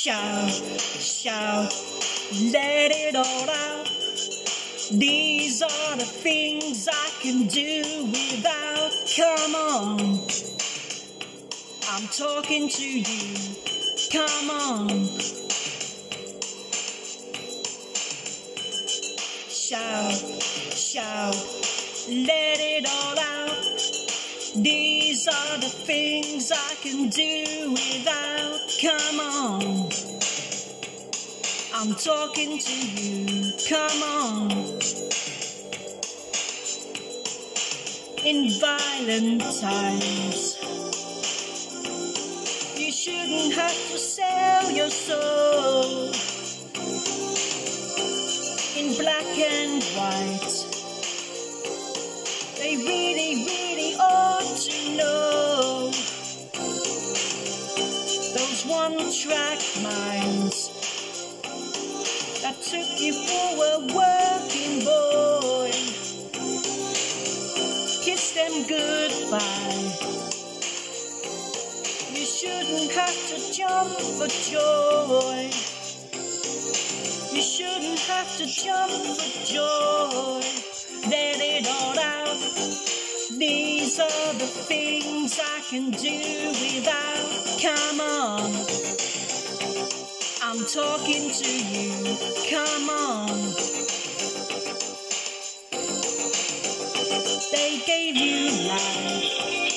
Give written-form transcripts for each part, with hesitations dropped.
Shout, shout, let it all out. These are the things I can do without. Come on, I'm talking to you. Come on. Shout, shout, let it all out. These are the things I can do without. Come on, I'm talking to you. Come on. In violent times, you shouldn't have to sell your soul. In black and white, they really, really ought to know. Those one-track minds that took you for a working boy, kiss them goodbye. You shouldn't have to jump for joy. You shouldn't have to jump for joy. Let it all out. These are the things I can do without. Come on, I'm talking to you. Come on. They gave you life,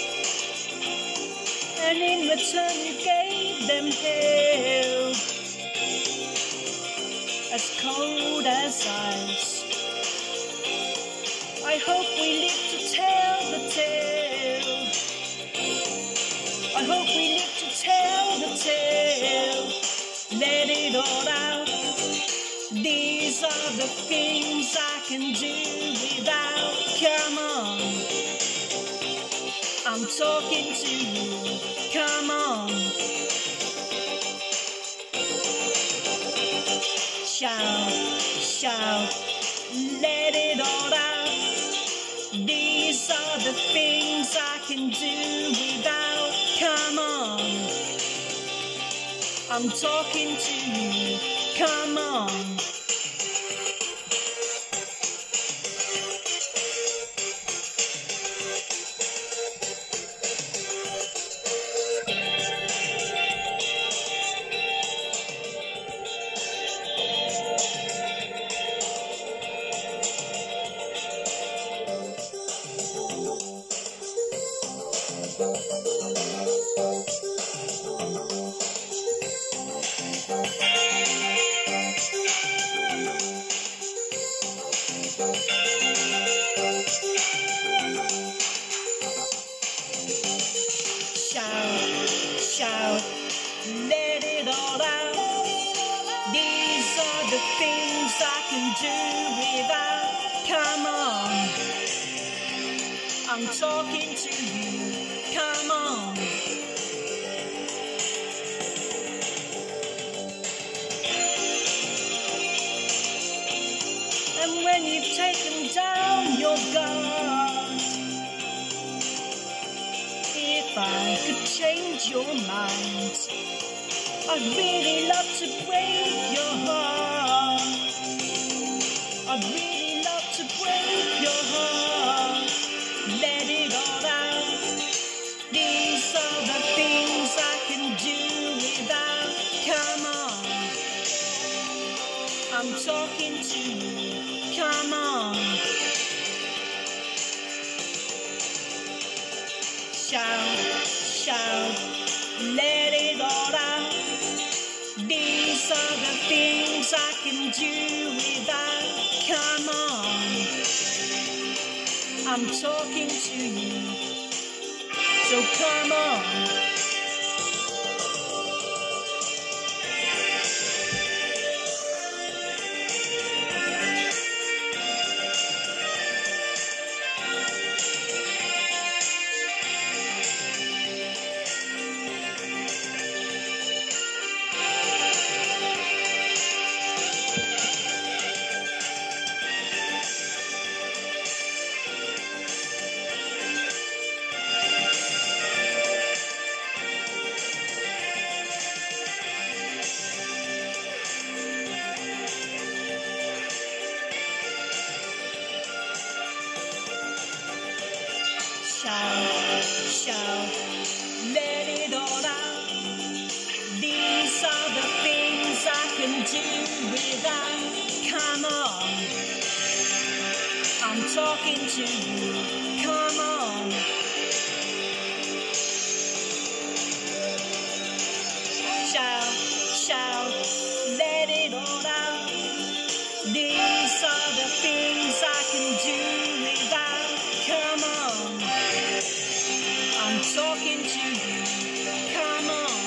and in return you gave them hell, as cold as ice. I hope we live to tell the tale. I hope we live to tell the tale. Let it all out. These are the things I can do without. Come on, I'm talking to you. Come on. Shout, shout, let it all out. These are the things I can do without. Come on, I'm talking to you. Come on. Shout, let it all out. These are the things I can do without. Come on, I'm talking to you. Come on. And when you've taken down your guard, if I could change your mind, I'd really love to break your heart. I'd really love to break your heart. Let it all out. These are the things I can do without. Come on, I'm talking to you. Come on. Shout, shout, let it all out. These are the things I can do without. Come on, I'm talking to you. So come on. talking to you. Come on. Shout, let it all out. These are the things I can do without. Come on, I'm talking to you. Come on.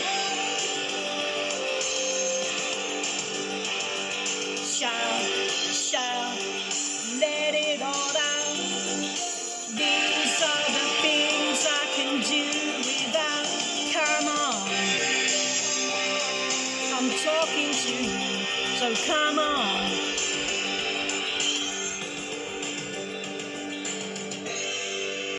Shout, let it all out. These are the things I can do without. Come on, I'm talking to you, so come on.